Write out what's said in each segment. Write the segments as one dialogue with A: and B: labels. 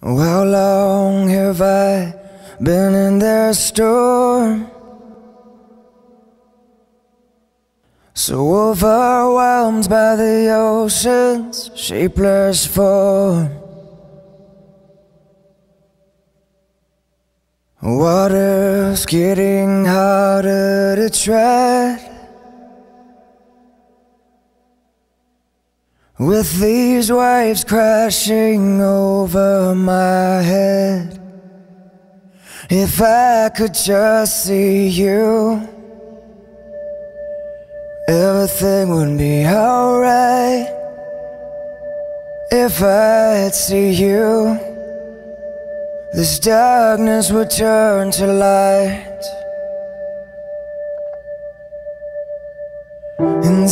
A: How long have I been in their storm? So overwhelmed by the ocean's shapeless form. Water's getting harder to tread. With these waves crashing over my head. If I could just see you, everything would be alright. If I'd see you, this darkness would turn to light. And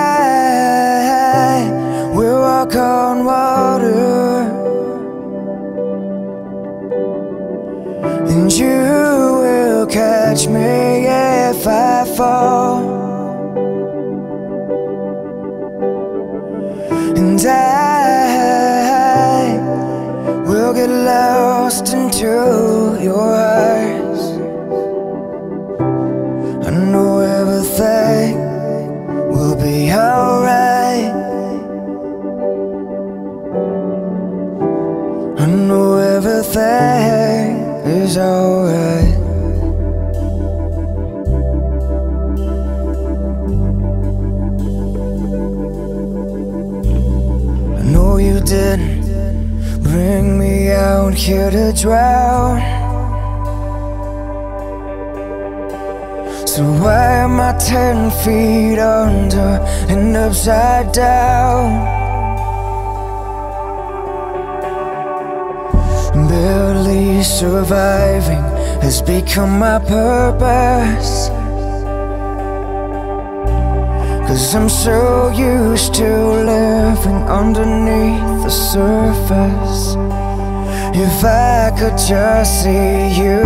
A: I will walk on water, and you will catch me if I fall. And I will get lost into your eyes. I know everything will be alright. I know everything is alright. I know you didn't bring me out here to drown. So why am I 10 feet under and upside down? Barely surviving has become my purpose. 'Cause I'm so used to living underneath the surface. If I could just see you,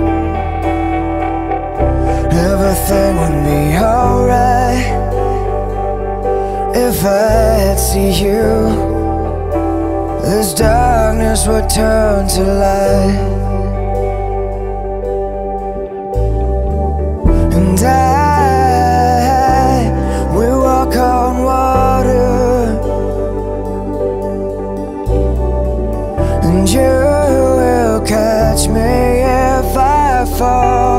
A: everything would be alright. If I'd see you, this darkness would turn to light. And I will walk on water, and you will catch me if I fall.